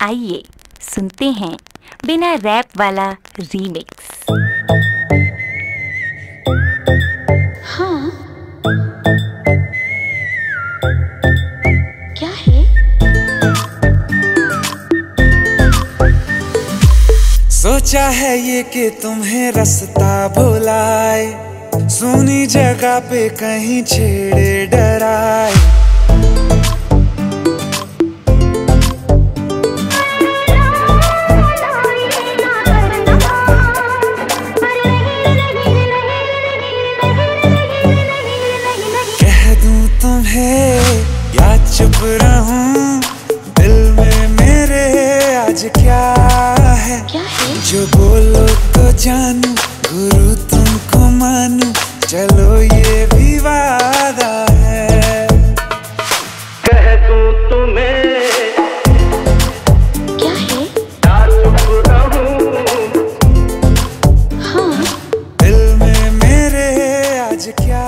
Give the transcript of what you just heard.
आइए सुनते हैं बिना रैप वाला रीमिक्स। हाँ, क्या है? सोचा है ये कि तुम्हें रास्ता भुलाए, सुनी जगह पे कहीं छेड़े डराए। कह दूं तुम्हें या चुप रहूं, दिल में मेरे आज क्या है? जो बोलो तो जानू, गुरु तुमको मानू, चलो ये भी वादा है। कह दूं तुम्हें क्या है? या चुप रहूं, हाँ, दिल में मेरे आज क्या